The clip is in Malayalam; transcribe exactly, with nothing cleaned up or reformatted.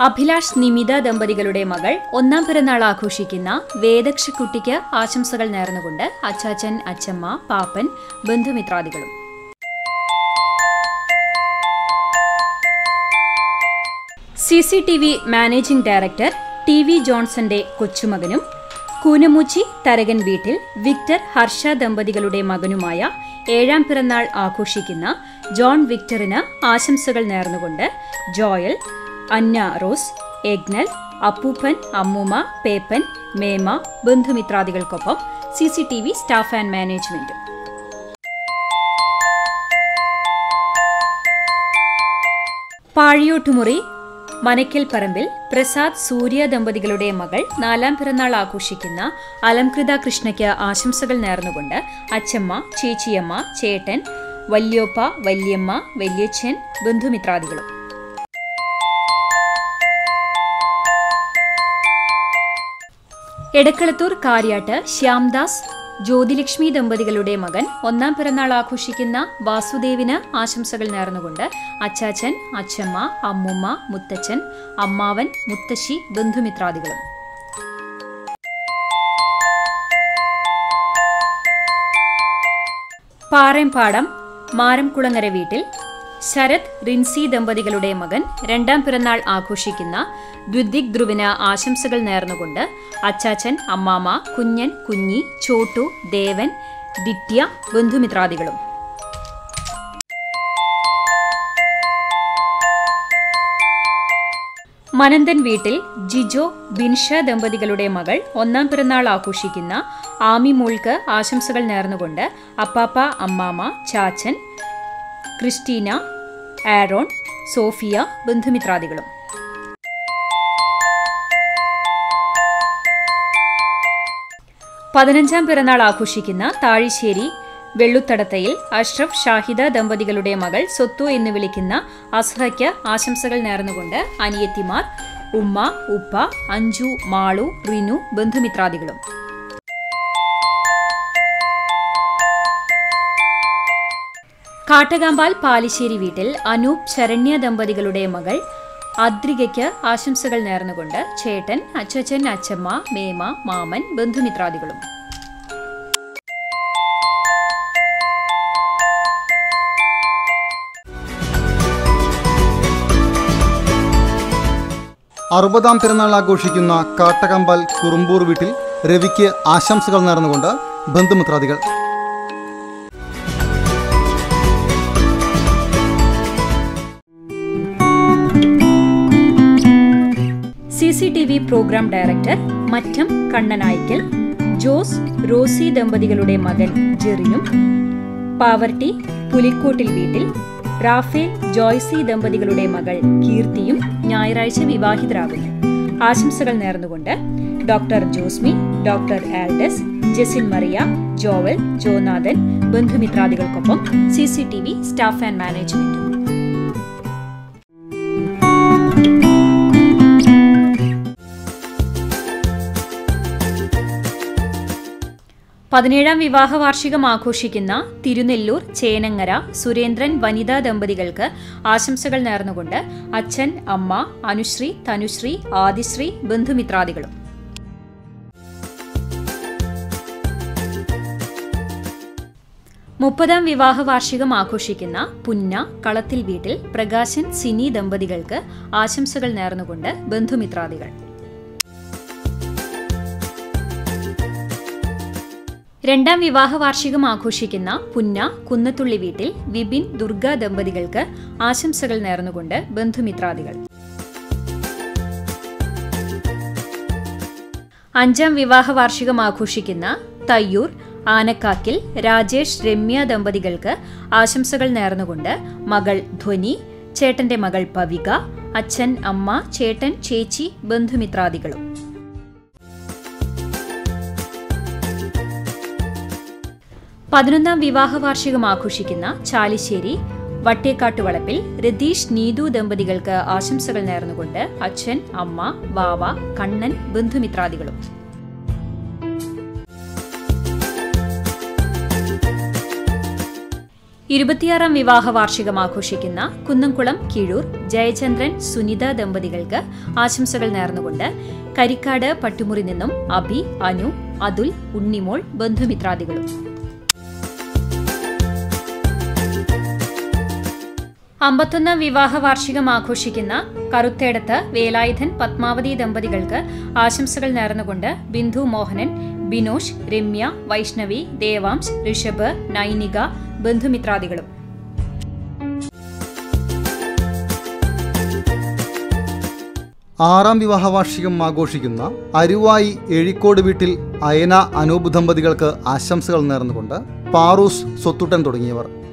അഭിലാഷ് നിമിത ദമ്പതികളുടെ മകൾ ഒന്നാം പിറന്നാൾ ആഘോഷിക്കുന്ന വേദക്ഷക്കുട്ടിക്ക് ആശംസകൾ നേർന്നുകൊണ്ട് അച്ചാച്ചൻ, അച്ചമ്മ, പാപ്പൻ, ബന്ധുമിത്രാദികളും. C C T V managing director T V ജോൺസന്റെ കൊച്ചുമകനും കൂനമൂച്ചി തരകൻ വീട്ടിൽ വിക്ടർ ഹർഷ ദമ്പതികളുടെ മകനുമായ ഏഴാം പിറന്നാൾ ആഘോഷിക്കുന്ന ജോൺ വിക്ടറിന് ആശംസകൾ നേർന്നുകൊണ്ട് ജോയൽ, അന്ന റോസ്, എഗ്നൽ, അപ്പൂപ്പൻ, അമ്മൂമ്മ, പേപ്പൻ, മേമ, ബന്ധുമിത്രാദികൾക്കൊപ്പം C C T V staff and management. Pazhiyottumuri Manakkal Parambil Prasad, Surya ദമ്പതികളുടെ മകൾ നാലാം പിറന്നാൾ ആഘോഷിക്കുന്ന അലംകൃത കൃഷ്ണയ്ക്ക് ആശംസകൾ നേർന്നുകൊണ്ട് അച്ചമ്മ, ചേച്ചിയമ്മ, ചേട്ടൻ, വല്യോപ്പ, വല്യമ്മ, വല്യച്ഛൻ, ബന്ധുമിത്രാദികളും. എടക്കളത്തൂർ കാര്യാട്ട് ശ്യാംദാസ്, ജ്യോതിലക്ഷ്മി ദമ്പതികളുടെ മകൻ ഒന്നാം പിറന്നാൾ ആഘോഷിക്കുന്ന വാസുദേവിന് ആശംസകൾ നേർന്നുകൊണ്ട് അച്ചാച്ചൻ, അച്ചമ്മ, അമ്മുമ്മ, മുത്തച്ഛൻ, അമ്മാവൻ, മുത്തശ്ശി, ബന്ധുമിത്രാദികളും. പാറേമ്പാടം മാരംകുളങ്ങര വീട്ടിൽ ശരത്, റിൻസി ദമ്പതികളുടെ മകൻ രണ്ടാം പിറന്നാൾ ആഘോഷിക്കുന്ന ദ്വിദിക് ധ്രുവിന് ആശംസകൾ നേർന്നുകൊണ്ട് അച്ചാച്ചൻ, അമ്മാമ, കുഞ്ഞൻ, കുഞ്ഞി, ചോട്ടു, ദേവൻ, ദിത്യ, ബന്ധുമിത്രാദികളും. മനന്തൻ വീട്ടിൽ ജിജോ, ബിൻഷ ദമ്പതികളുടെ മകൾ ഒന്നാം പിറന്നാൾ ആഘോഷിക്കുന്ന ആമിമോൾക്ക് ആശംസകൾ നേർന്നുകൊണ്ട് അപ്പാപ്പ, അമ്മാമ, ചാച്ചൻ, ക്രിസ്റ്റീന, ആരോൺ, സോഫിയ, ബന്ധുമിത്രാദികളും. പതിനഞ്ചാം പിറന്നാൾ ആഘോഷിക്കുന്ന താഴിശ്ശേരി വെള്ളുത്തടത്തയിൽ അഷ്റഫ്, ഷാഹിദ ദമ്പതികളുടെ മകൾ സ്വത്തു എന്ന് വിളിക്കുന്ന അസ്ഹയ്ക്ക് ആശംസകൾ നേർന്നുകൊണ്ട് അനിയത്തിമാർ, ഉമ്മ, ഉപ്പ, അഞ്ജു, മാളു, റിനു, ബന്ധുമിത്രാദികളും. കാട്ടകാമ്പാൽ പാലിശ്ശേരി വീട്ടിൽ അനൂപ്, ശരണ്യ ദമ്പതികളുടെ മകൾ അദ്രികയ്ക്ക് ആശംസകൾ നേർന്നുകൊണ്ട് ചേട്ടൻ, അച്ചച്ചൻ, അച്ചമ്മ, മേമ, മാമൻ, ബന്ധുമിത്രാദികളും. അറുപതാം പിറന്നാൾ ആഘോഷിക്കുന്ന കാട്ടകമ്പാൽ കുറുമ്പൂർ വീട്ടിൽ രവിക്ക് ആശംസകൾ നേർന്നുകൊണ്ട് ബന്ധുമിത്രാദികൾ. C C T V programme director Mattam Kannanayikkal Jose, Rosy ദമ്പതികളുടെ മകൻ ജെറിനും, പാവർട്ടി പുലിക്കോട്ടിൽ വീട്ടിൽ റാഫേൽ, ജോയ്സി ദമ്പതികളുടെ മകൾ കീർത്തിയും ഞായറാഴ്ച വിവാഹിതരാകുന്നു. ആശംസകൾ നേർന്നുകൊണ്ട് doctor Josmi, doctor Aldus, Jesin Maria, Joel, Jonathan, ബന്ധുമിത്രാദികൾക്കൊപ്പം C C T V staff and മാനേജ്മെന്റും. പതിനേഴാം വിവാഹ വാർഷികം ആഘോഷിക്കുന്ന തിരുനെല്ലൂർ ചേനങ്ങര സുരേന്ദ്രൻ വനിതാ ദമ്പതികൾക്ക് ആശംസകൾ നേർന്നുകൊണ്ട് അച്ഛൻ, അമ്മ, അനുശ്രീ, തനുശ്രീ, ആദിശ്രീ, ബന്ധുമിത്രാദികളും. മുപ്പതാം വിവാഹ വാർഷികം ആഘോഷിക്കുന്ന പുന്ന കളത്തിൽ വീട്ടിൽ പ്രകാശൻ, സിനി ദമ്പതികൾക്ക് ആശംസകൾ നേർന്നുകൊണ്ട് ബന്ധുമിത്രാദികൾ. രണ്ടാം വിവാഹ വാർഷികം ആഘോഷിക്കുന്ന പുന്ന കുന്നത്തുള്ളി വീട്ടിൽ വിപിൻ, ദുർഗ ദമ്പതികൾക്ക് ആശംസകൾ നേർന്നുകൊണ്ട് ബന്ധുമിത്രാദികൾ. അഞ്ചാം വിവാഹ വാർഷികം ആഘോഷിക്കുന്ന തയ്യൂർ ആനക്കാക്കിൽ രാജേഷ്, രമ്യ ദമ്പതികൾക്ക് ആശംസകൾ നേർന്നുകൊണ്ട് മകൾ ധ്വനി, ചേട്ടന്റെ മകൾ പവിക, അച്ഛൻ, അമ്മ, ചേട്ടൻ, ചേച്ചി, ബന്ധുമിത്രാദികളും. പതിനൊന്നാം വിവാഹ വാർഷികം ആഘോഷിക്കുന്ന ചാലിശ്ശേരി വട്ടേക്കാട്ടുവളപ്പിൽ രതീഷ്, നീതു ദമ്പതികൾക്ക് ആശംസകൾ നേർന്നുകൊണ്ട് അച്ഛൻ, അമ്മ, ബാവ, കണ്ണൻ, ബന്ധുമിത്രാദികളും. ഇരുപത്തിയാറാം വിവാഹ വാർഷികം ആഘോഷിക്കുന്ന കുന്നംകുളം കിഴൂർ ജയചന്ദ്രൻ സുനിത ദമ്പതികൾക്ക് ആശംസകൾ നേർന്നുകൊണ്ട് കരിക്കാട് പട്ടുമുറി നിന്നും അബി, അനു, അതുൽ, ഉണ്ണിമോൾ, ബന്ധുമിത്രാദികളും. അമ്പത്തൊന്നാം വിവാഹ വാർഷികം ആഘോഷിക്കുന്ന കറുത്തേടത്ത് വേലായുധൻ പത്മാവതി ദമ്പതികൾക്ക് ആശംസകൾ നേർന്നുകൊണ്ട് ബിന്ദു മോഹനൻ, ബിനോഷ്, രമ്യ, വൈഷ്ണവി, ദേവാംശ്, ഋഷഭ്, നൈനിക, ബന്ധുമിത്രാദികളും. ആറാം വിവാഹ വാർഷികം ആഘോഷിക്കുന്ന അരുവായി എഴിക്കോട് വീട്ടിൽ അയന, അനൂപ് ദമ്പതികൾക്ക് ആശംസകൾ നേർന്നുകൊണ്ട് പാറൂസ്, സ്വത്തുട്ടൻ തുടങ്ങിയവർ.